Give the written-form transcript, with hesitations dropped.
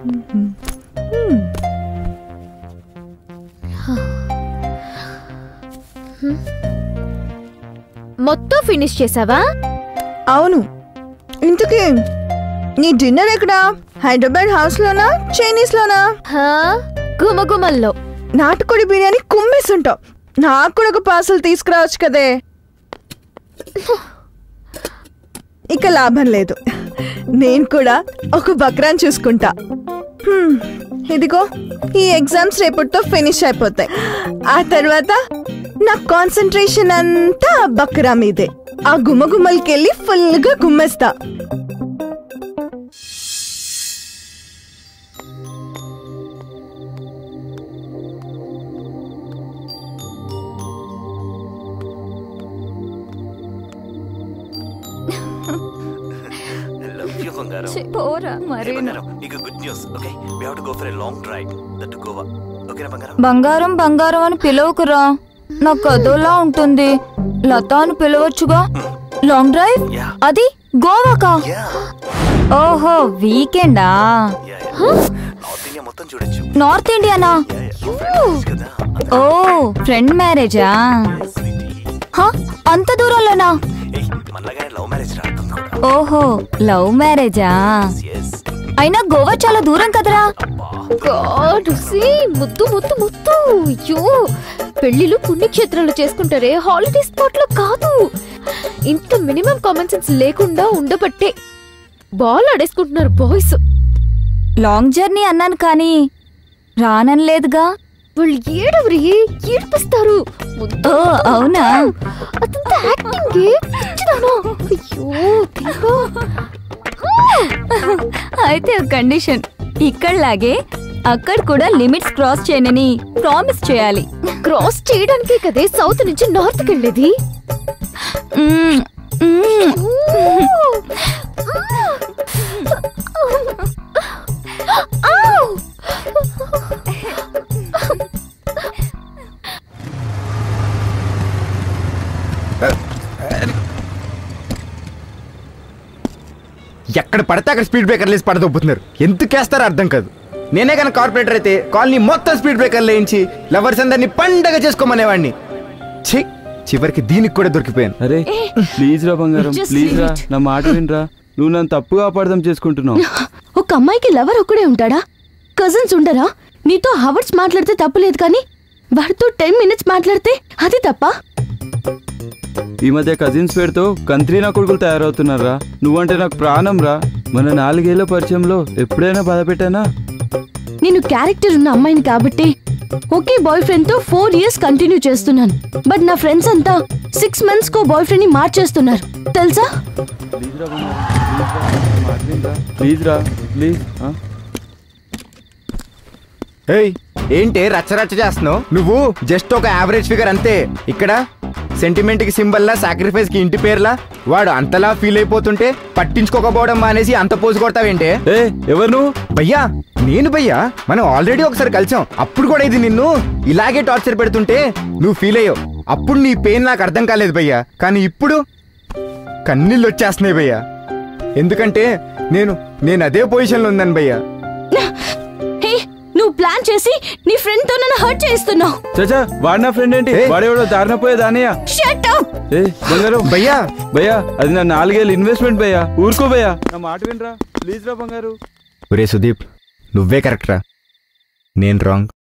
మొత్తం ఫినిష్ చేసావా? అవును. ఇంతకీ నీ డిన్నర్ ఎక్కడా? హైదరాబాద్ హౌస్ లోనా, చైనీస్ లోనా? గుమగుమల్లో. నాటుకోడి బిర్యానీ కుమ్మేస్తుంటావు. నాకు కూడా ఒక పార్సల్ తీసుకురావచ్చు కదే. ఇక లాభం లేదు, నేను కూడా ఒక బక్రాన్ చూసుకుంటా. ఇదిగో ఈ ఎగ్జామ్స్ రేపటితో ఫినిష్ అయిపోతాయి. ఆ తర్వాత నా కాన్సంట్రేషన్ అంతా బక్రా మీదే. ఆ గుమ్మగుమ్మలకెళ్ళి ఫుల్ గా గుమ్మేస్తా. బంగారం బంగారం అని పిలవకురా, నాకు అదోలా ఉంటుంది. లత అని పిలవచ్చుగా. Long drive? అది గోవాకా? ఓహో, వీకెండా? నార్త్ ఇండియానా? ఓ, ఫ్రెండ్ మ్యారేజా? అంత దూరంలోనా? ఓహో, లవ్ మ్యారేజా? అయినా గోవా చాలా దూరం కదరా. ముద్దు ముద్దు ముద్దు. అయ్యో, పెళ్లిలు పుణ్యక్షేత్రాలు చేసుకుంటారే, హాలిడే స్పాట్ లో కాదు. ఇంత మినిమం కామన్ సెన్స్ లేకుండా ఉండబట్టే బాల్ ఆడేసుకుంటున్నారు బాయ్స్. లాంగ్ జర్నీ అన్నాను కానీ రానలేదుగా. వాళ్ళు ఏడవరి, ఏడిపిస్తారు. అవునా? అదంతా యాక్టింగ్. అయితే ఒక కండిషన్, ఇక్కడలాగే అక్కడ కూడా లిమిట్స్ క్రాస్ చేయనని ప్రామిస్ చేయాలి. క్రాస్ చేయడానికే కదే సౌత్ నుంచి నార్త్ కి వెళ్ళేది. ఎక్కడ పడితే అక్కడ స్పీడ్ బ్రేకర్లు వేసి పడదొప్పుతున్నారు. ఎందుకు వేస్తారో అర్థం కాదు. నేనే కనుక కార్పొరేటర్ అయితే కాలనీ మొత్తం స్పీడ్ బ్రేకర్లు వేయించి లవర్స్ అందరినీ పండగ చేసుకోమనేవాడిని. చివరికి దీనికి కూడా దొరికిపోయాను. అరే ప్లీజ్ రా బంగారం, ప్లీజ్ రా, నా మాట వినరా. నువ్వు నన్ను తప్పుగా అపార్థం చేసుకుంటున్నావు. ఒక అమ్మాయికి లవర్ ఒక్కడే ఉంటాడా? కజిన్స్ ఉండరా? నీతో హవర్స్ మాట్లాడితే తప్పులేదు, కానీ వాడితో 10 minutes మాట్లాడితే అది తప్ప? ఈ మధ్య కజిన్స్ పేరుతో కంత్రీ నా కొడుకులు తయారవుతున్నారా. నువ్వంటే నాకు ప్రాణం రా. మన 4 ఏళ్ల పరిచయంలో ఎప్పుడైనా బాధ పెట్టానా? నేను క్యారెక్టర్ ఉన్న అమ్మాయిని కాబట్టి ఒకే బాయ్ ఫ్రెండ్ తో 4 years కంటిన్యూ చేస్తున్నాను. బట్ నా ఫ్రెండ్స్ అంతా 6 months కో బాయ్ ఫ్రెండ్ ని మార్చేస్తున్నారు తెలుసా? ప్లీజ్ రా, ప్లీజ్. ఏంటి రచ్చరచ్చ చేస్తున్నావు? నువ్వు జస్ట్ ఒక యావరేజ్ ఫిగర్ అంతే. ఇక్కడ సెంటిమెంట్ కి సింబల్ లా, సాక్రిఫైస్ కి ఇంటి పేర్లా వాడు అంతలా ఫీల్ అయిపోతుంటే పట్టించుకోకపోవడం మానేసి అంత పోజు కొడతావేంటే? ఎవరు నువ్వు? భయ్యా, నేను భయ్యా. మనం ఆల్రెడీ ఒకసారి కలిసాం. అప్పుడు కూడా ఇది నిన్ను ఇలాగే టార్చర్ పెడుతుంటే నువ్వు ఫీల్ అయ్యావు. అప్పుడు నీ పెయిన్ నాకు అర్థం కాలేదు భయ్యా. కానీ ఇప్పుడు కన్నీళ్ళు వచ్చేస్తున్నాయి భయ్యా. ఎందుకంటే నేను అదే పొజిషన్ లో ఉందని భయ్యా. నువ్వు ప్లాన్ చేసి నీ ఫ్రెండ్ తో నన్ను హర్ట్ చేస్తున్నావు. చచ్చా, వాడు నా ఫ్రెండ్ ఏంటి? వాడేవాడో దారిన పోయే దానియా. Shut up. బంగారం భయ్యా, భయ్యా అది నా 4 ఏళ్ళ ఇన్వెస్ట్మెంట్ భయ్యా. ఊరుకో భయ్యా, నా మాట వినరా ప్లీజ్ రా బంగారు. ఒరే సుదీప్, నువ్వే కరెక్ట్ రా, నేను రాంగ్.